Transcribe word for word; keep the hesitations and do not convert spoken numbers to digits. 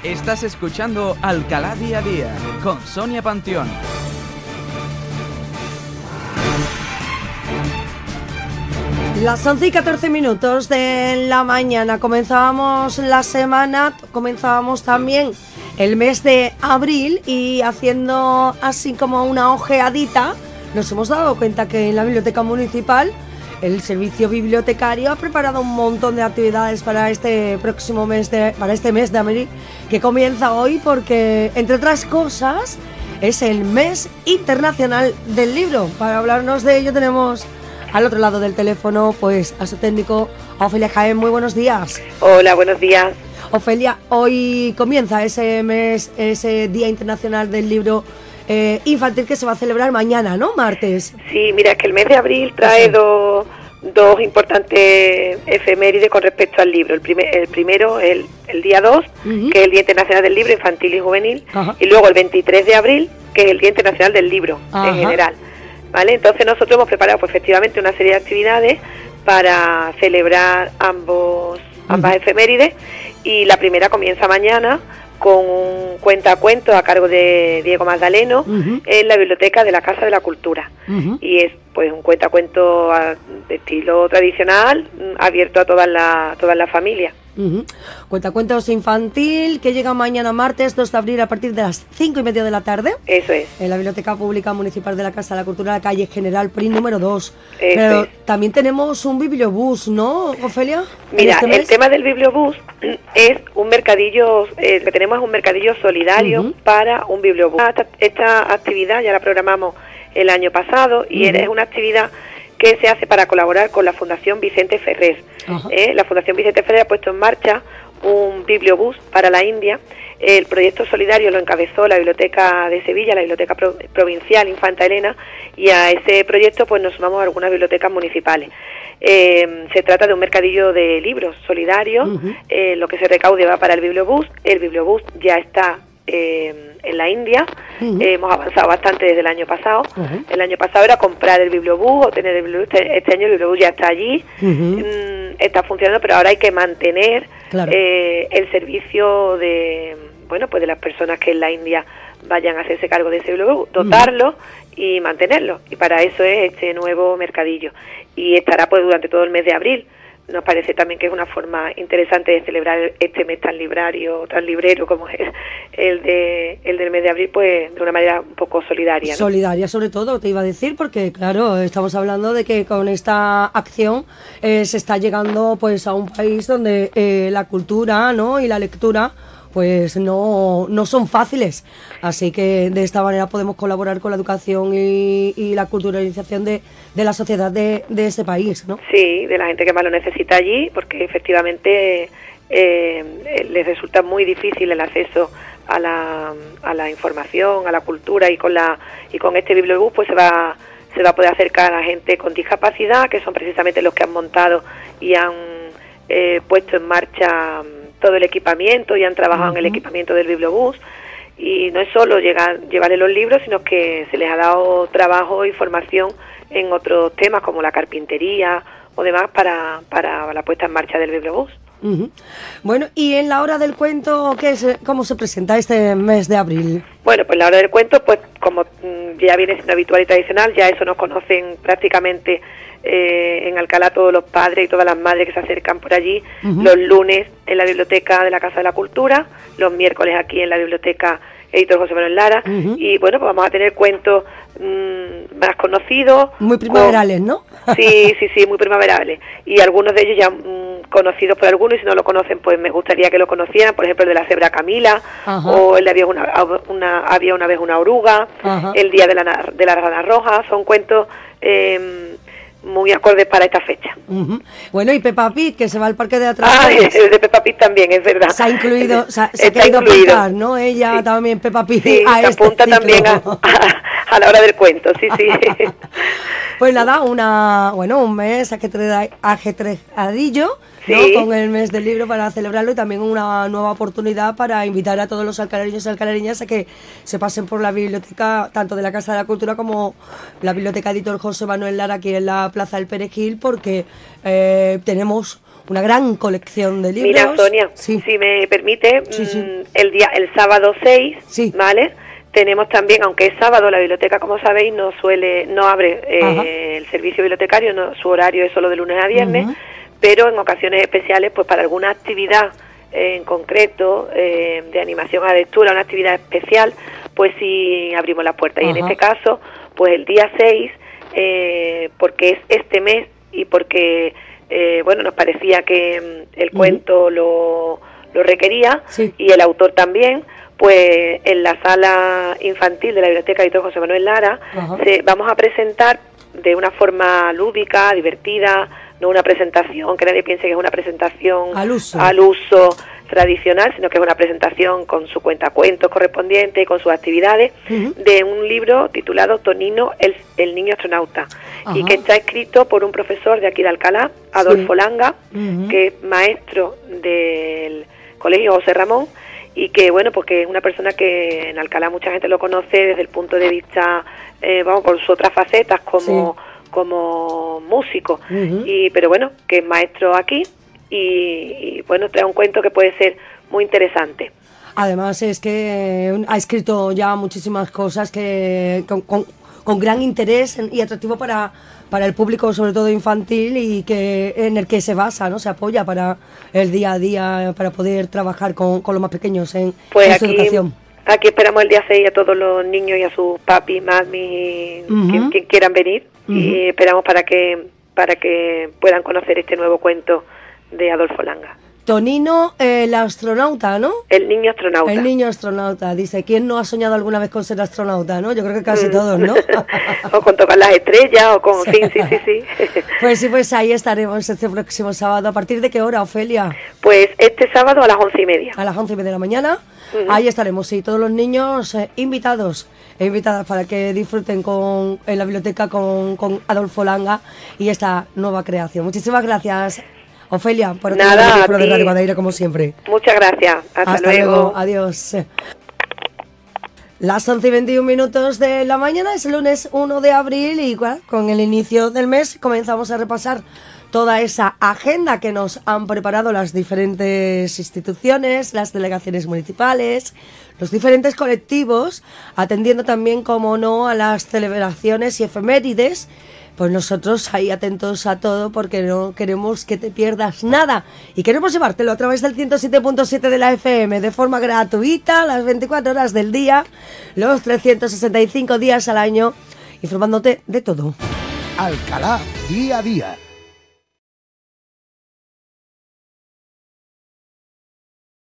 Estás escuchando Alcalá Día a Día con Sonia Panteón. Las once y catorce minutos de la mañana comenzábamos la semana, comenzábamos también el mes de abril y haciendo así como una ojeadita nos hemos dado cuenta que en la Biblioteca Municipal el servicio bibliotecario ha preparado un montón de actividades para este próximo mes de, para este mes de abril que comienza hoy porque, entre otras cosas, es el mes internacional del libro. Para hablarnos de ello tenemos al otro lado del teléfono pues a su técnico, a Ofelia Jaén. Muy buenos días. Hola, buenos días. Ofelia, hoy comienza ese mes, ese Día Internacional del Libro eh, Infantil que se va a celebrar mañana, ¿no? Martes. Sí, mira, es que el mes de abril trae sí. dos, dos importantes efemérides con respecto al libro. El, primer, el primero, el, el día dos, uh-huh. que es el Día Internacional del Libro Infantil y Juvenil, uh-huh. y luego el veintitrés de abril, que es el Día Internacional del Libro, uh-huh. en general. ¿Vale? Entonces nosotros hemos preparado pues efectivamente una serie de actividades para celebrar ambos ambas uh-huh. efemérides, y la primera comienza mañana con un cuentacuentos a cargo de Diego Magdaleno uh-huh. en la biblioteca de la Casa de la Cultura, uh-huh. y es pues un cuentacuentos de estilo tradicional abierto a todas las todas las familias. Uh-huh. Cuentacuentos infantil que llega mañana martes dos de abril a partir de las cinco y media de la tarde. Eso es. En la Biblioteca Pública Municipal de la Casa de la Cultura, la calle General Prim número dos. Eso Pero es. También tenemos un bibliobús, ¿no, Ofelia? Mira, este el tema del bibliobús es un mercadillo, eh, lo que tenemos es un mercadillo solidario uh-huh. para un bibliobús. Esta, esta actividad ya la programamos el año pasado y uh-huh. es una actividad que se hace para colaborar con la Fundación Vicente Ferrer. Uh-huh. ¿eh? La Fundación Vicente Ferrer ha puesto en marcha un bibliobús para la India. El proyecto solidario lo encabezó la Biblioteca de Sevilla, la Biblioteca Pro- Provincial Infanta Elena, y a ese proyecto pues nos sumamos a algunas bibliotecas municipales. Eh, se trata de un mercadillo de libros solidario, uh-huh. eh, lo que se recaude va para el bibliobús. El bibliobús ya está Eh, en la India, uh-huh. eh, hemos avanzado bastante desde el año pasado. Uh-huh. El año pasado era comprar el bibliobús o tener el bibliobús. Este, este año el bibliobús ya está allí, uh-huh. mm, está funcionando, pero ahora hay que mantener claro. eh, el servicio de, bueno, pues de las personas que en la India vayan a hacerse cargo de ese bibliobús, dotarlo uh-huh. y mantenerlo. Y para eso es este nuevo mercadillo. Y estará pues durante todo el mes de abril. Nos parece también que es una forma interesante de celebrar este mes tan librario, tan librero como es el de el del mes de abril, pues de una manera un poco solidaria, ¿no? Solidaria sobre todo, te iba a decir, porque claro, estamos hablando de que con esta acción eh, se está llegando pues a un país donde eh, la cultura, ¿no? y la lectura pues no, no son fáciles, así que de esta manera podemos colaborar con la educación y, y la culturalización de, de la sociedad de, de este país, ¿no? Sí, de la gente que más lo necesita allí, porque efectivamente eh, les resulta muy difícil el acceso a la, a la información, a la cultura, y con la y con este bibliobús pues se va se va a poder acercar a la gente con discapacidad, que son precisamente los que han montado y han eh, puesto en marcha todo el equipamiento y han trabajado uh-huh. en el equipamiento del bibliobús. Y no es solo llegar, llevarle los libros, sino que se les ha dado trabajo y formación en otros temas como la carpintería o demás para, para la puesta en marcha del bibliobús. Uh-huh. Bueno, y en la hora del cuento, ¿qué es, ¿cómo se presenta este mes de abril? Bueno, pues la hora del cuento, pues como ya viene siendo habitual y tradicional, ya eso nos conocen prácticamente eh, en Alcalá todos los padres y todas las madres que se acercan por allí, uh-huh. los lunes en la biblioteca de la Casa de la Cultura, los miércoles aquí en la biblioteca Editor José Manuel Lara, uh-huh. y bueno, pues vamos a tener cuentos mmm, más conocidos. Muy primaverales, con... ¿no? Sí, sí, sí, muy primaverales. Y algunos de ellos ya mmm, conocidos por algunos, y si no lo conocen, pues me gustaría que lo conocieran, por ejemplo, el de la cebra Camila, uh-huh. o el de había una, una, había una vez una oruga, uh-huh. el día de la, de la rana roja. Son cuentos eh, muy acordes para esta fecha. Uh-huh. Bueno, y Peppa Pig, que se va al parque de atracciones. Ah, el de Peppa Pig también, es verdad. Se ha incluido, se ha, se Está ha querido incluido. apuntar, ¿no? Ella sí. también, Peppa Pig, sí, a se este apunta ciclo. También a, a, a la hora del cuento, sí, sí. Pues nada, una, bueno, un mes ajetreadillo, ¿no? Sí. Con el mes del libro para celebrarlo, y también una nueva oportunidad para invitar a todos los alcalareños y alcalareñas a que se pasen por la biblioteca, tanto de la Casa de la Cultura como la Biblioteca Editor José Manuel Lara, aquí en la Plaza del Perejil, porque eh, tenemos una gran colección de libros. Mira, Sonia, sí. si me permite, sí, sí. el día, el sábado seis, sí. ¿vale? Tenemos también, aunque es sábado, la biblioteca, como sabéis, no suele, no abre eh, el servicio bibliotecario, no, su horario es solo de lunes a viernes, uh-huh. pero en ocasiones especiales, pues para alguna actividad eh, en concreto, eh, de animación a lectura, una actividad especial, pues sí abrimos las puertas. Uh-huh. Y en este caso, pues el día seis, eh, porque es este mes y porque, eh, bueno, nos parecía que mm, el uh-huh. cuento lo, lo requería, sí. y el autor también, pues en la sala infantil de la Biblioteca Editor José Manuel Lara, uh-huh. se, vamos a presentar de una forma lúdica, divertida, no una presentación, que nadie piense que es una presentación al uso, al uso tradicional, sino que es una presentación con su cuentacuentos correspondiente y con sus actividades, uh-huh. de un libro titulado Tonino, el, el niño astronauta, uh-huh. y que está escrito por un profesor de aquí de Alcalá, Adolfo sí. Langa, uh-huh. que es maestro del Colegio José Ramón, y que, bueno, porque es una persona que en Alcalá mucha gente lo conoce desde el punto de vista, eh, vamos, por sus otras facetas como, sí. como músico, uh-huh. y pero bueno, que es maestro aquí, y, y bueno, trae un cuento que puede ser muy interesante. Además es que ha escrito ya muchísimas cosas que con, con, con gran interés y atractivo para, para el público, sobre todo infantil, y que en el que se basa, ¿no? Se apoya para el día a día, para poder trabajar con, con los más pequeños en, pues en aquí, su educación. Aquí esperamos el día seis a todos los niños y a sus papis, mami, uh-huh. quien, quien quieran venir, uh-huh. y esperamos para que para que puedan conocer este nuevo cuento de Adolfo Langa. Tonino, el astronauta, ¿no? El niño astronauta. El niño astronauta. Dice, ¿quién no ha soñado alguna vez con ser astronauta, no? Yo creo que casi mm. todos, ¿no? O con tocar las estrellas, o con... Sí, sí, sí, sí. Pues sí, pues ahí estaremos este próximo sábado. ¿A partir de qué hora, Ofelia? Pues este sábado a las once y media. A las once y media de la mañana. Uh-huh. Ahí estaremos, sí, todos los niños eh, invitados, e invitadas para que disfruten con, en la biblioteca con, con Adolfo Langa y esta nueva creación. Muchísimas gracias, Ofelia, por el micrófono de Radio Guadaira, como siempre. Muchas gracias. Hasta, Hasta luego. luego. Adiós. Las once y veintiún minutos de la mañana, es el lunes uno de abril y bueno, con el inicio del mes comenzamos a repasar toda esa agenda que nos han preparado las diferentes instituciones, las delegaciones municipales, los diferentes colectivos, atendiendo también, como no, a las celebraciones y efemérides. Pues nosotros ahí atentos a todo porque no queremos que te pierdas nada y queremos llevártelo a través del ciento siete punto siete de la F M de forma gratuita, las veinticuatro horas del día, los trescientos sesenta y cinco días al año, informándote de todo. Alcalá, día a día.